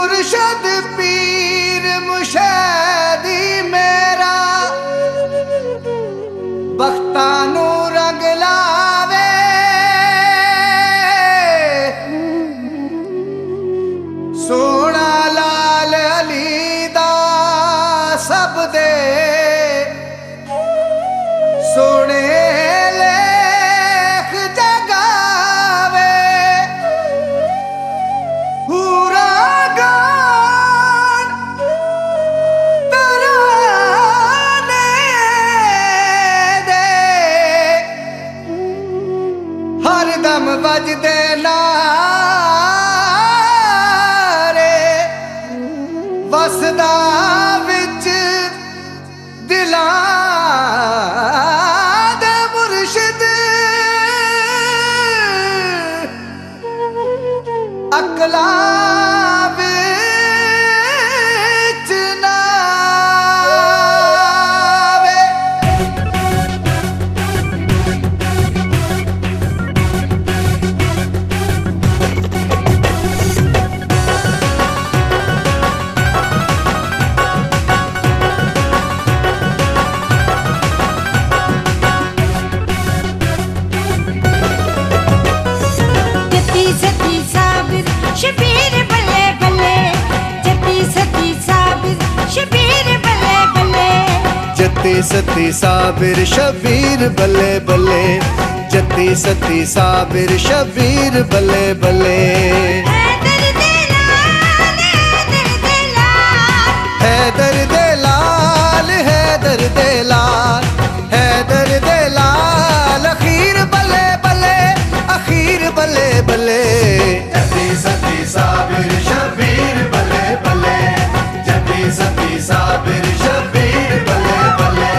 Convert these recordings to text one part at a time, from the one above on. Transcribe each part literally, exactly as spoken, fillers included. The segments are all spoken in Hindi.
मुर्शद पीर मुशैदी मेरा बख्तानू रंग लावे, सोना लाल अली दा सब दे सोने लेख जगावे। पूरा गान तराने दे हर दम बजदे नारे, वसदा विच दिलां दे मुर्शिद अकला विच नावे। जती सती साबिर शबीर बल्ले बल्ले, जती सती साबिर शबीर बल्ले बल्ले, जती सती साबिर शबीर बल्ले बल्ले, जती सती साबिर शबीर बल्ले बल्ले। हैदर दे लाल, हैदर दे लाल, हैदर दे लाल, हैदर दे लाल, हैदर दे लाल, अखीर बल्ले बल्ले, अखीर बल्ले बल्ले। जती सती साबिर शबीर बल्ले बल्ले, जती सती साबिर शबीर बल्ले बल्ले।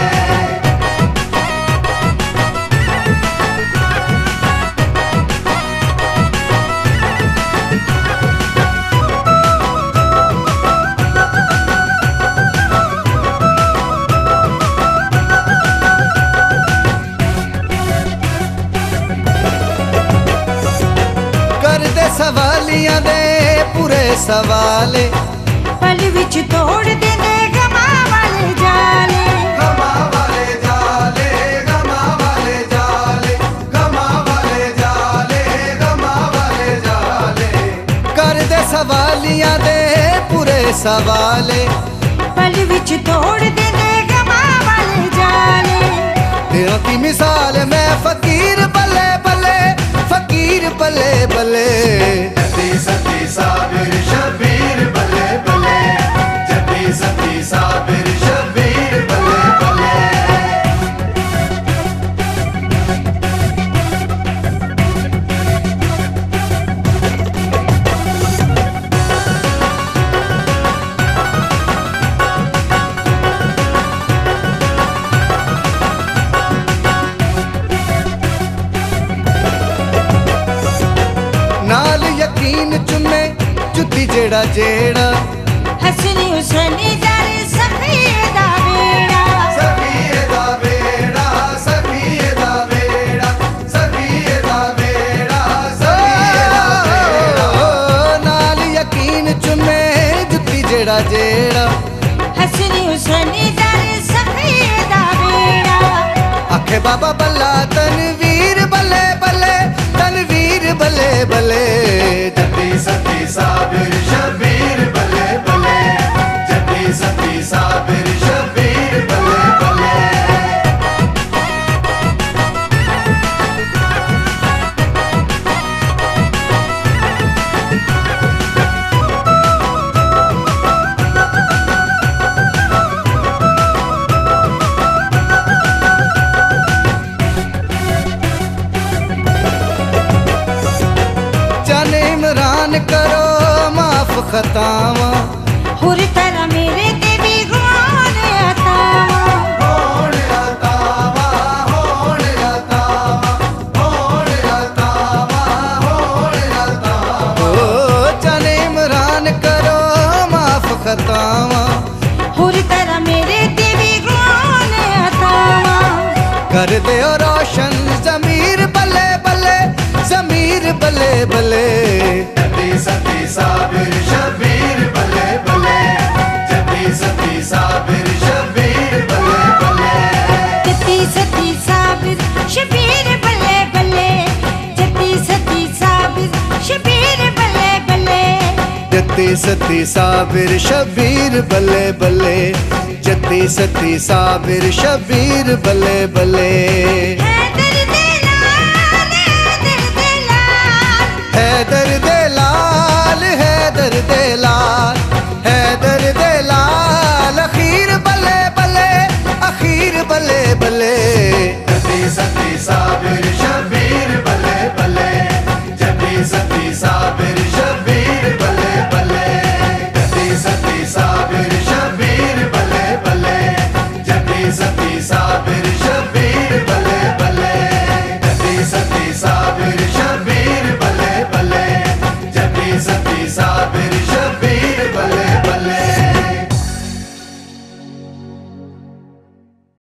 कर दे सवालियां दे पूरे सवाले, पल विच तोड़ देंदे गमा वाले जाले, गमा वाले जाले, गमा वाले जाले, गमा वाले जाले, गमा वाले जाले। कर दे सवालियां दे पूरे सवाले, पल विच तोड़ देंदे गमा वाले जाले। तेरा की मिसाल मैं फकीर बल्ले बल्ले, फकीर बल्ले बल्ले। जती सती साबिर शबीर बल्ले बल्ले, जती सती साबिर शबीर बल्ले बल्ले। नाल यकीन चुमे जुत्ती जेड़ा जेड़ा, हसनी हुसैनी जारे सफिए दा बेड़ा, सफिए दा बेड़ा, सफिए दा बेड़ा, सफिए दा बेड़ा, सफिए दा बेड़ा। नाल यकीन चुमे जुत्ती जेड़ा जेड़ा, हसनी हुसैनी जारे सफिए दा बेड़ा। आखे बाबा बल्ला तनवीर बल्ले बल्ले, तनवीर बल्ले बल्ले। जती सती साबिर शबीर बल्ले बल्ले, जती सती साबिर शबीर बल्ले बल्ले। जाने इमरान करो माफ खतावा, हुर तरह मेरे ते भी गुआन अतावा, होण अतावा, होण अतावा, होण अतावा, होण अतावा। ओ जाने इमरान करो माफ खतावा, हुर तरह मेरे ते भी गुआन अतावा। कर दे रोशन जमीर बल्ले बल्ले, जमीर बल्ले बल्ले। जती सती साबिर शबीर बल्ले जद्दी सती साबिर शबीर बल्ले बल्ले, जद्दी सती साबिर शबीर बल्ले बल्ले। हैदर दे लाल, हैदर दे लाल, हैदर